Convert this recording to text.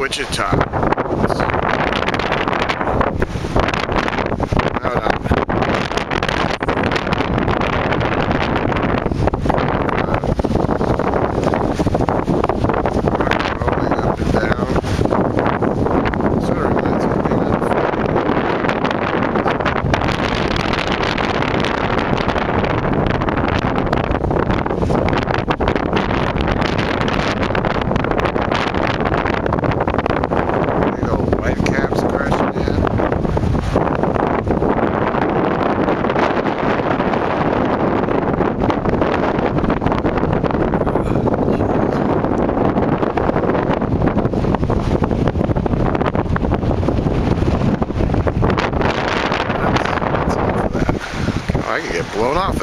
Wichita. Hold on. Rolling up and down. Sort of reminds me of being on a whitecaps crashing in. I could get blown off